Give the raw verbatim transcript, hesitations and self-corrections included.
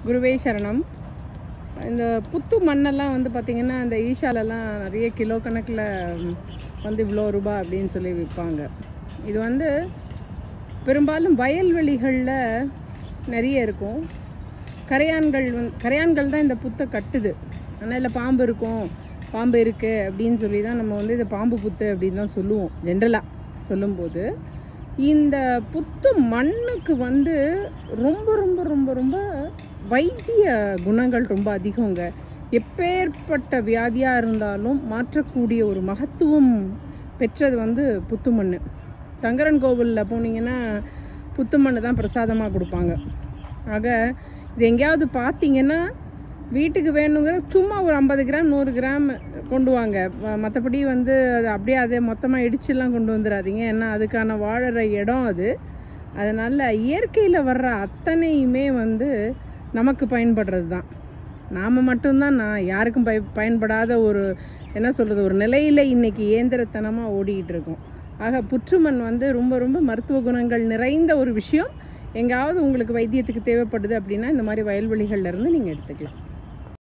குருவே சரணம். இந்த புத்து மண்ணெல்லாம் வந்து பார்த்திங்கன்னா இந்த ஈஷாலெல்லாம் நிறைய கிலோ கணக்கில் வந்து இவ்வளோ ரூபா அப்படின்னு சொல்லி விற்பாங்க. இது வந்து பெரும்பாலும் வயல்வெளிகளில் நிறைய இருக்கும். கரையான்கள் வந் கரையான்கள் தான் இந்த புத்தை கட்டுது. ஆனால் இதில் பாம்பு இருக்கும், பாம்பு இருக்குது அப்படின்னு சொல்லி தான் நம்ம வந்து இது பாம்பு புத்து அப்படின்னு தான் சொல்லுவோம். ஜென்ரலாக சொல்லும்போது இந்த புத்து மண்ணுக்கு வந்து ரொம்ப ரொம்ப ரொம்ப ரொம்ப வைத்திய குணங்கள் ரொம்ப அதிகங்க. எப்பேற்பட்ட வியாதியாக இருந்தாலும் மாற்றக்கூடிய ஒரு மகத்துவம் பெற்றது வந்து புத்து மண். சங்கரன் கோவிலில் போனீங்கன்னா புத்து மண் தான் பிரசாதமாக கொடுப்பாங்க. ஆக இது எங்கேயாவது பார்த்தீங்கன்னா வீட்டுக்கு வேணுங்கிற சும்மா ஒரு ஐம்பது கிராம் நூறு கிராம் கொண்டு வாங்க. மற்றபடி வந்து அது அப்படியே அதே மொத்தமாக இடிச்சுலாம் கொண்டு வந்துடாதீங்க. ஏன்னா அதுக்கான வாழற இடம் அது. அதனால் இயற்கையில் வர்ற அத்தனையுமே வந்து நமக்கு பயன்படுறது தான். நாம் மட்டும்தான் நான் யாருக்கும் பய பயன்படாத ஒரு என்ன சொல்கிறது ஒரு நிலையில் இன்றைக்கி இயந்திரத்தனமாக ஓடிக்கிட்டு இருக்கோம். ஆக புற்றுமண் வந்து ரொம்ப ரொம்ப மருத்துவ குணங்கள் நிறைந்த ஒரு விஷயம். எங்காவது உங்களுக்கு வைத்தியத்துக்கு தேவைப்படுது அப்படின்னா இந்த மாதிரி வயல்வெளிகள்லேருந்து நீங்கள் எடுத்துக்கலாம்.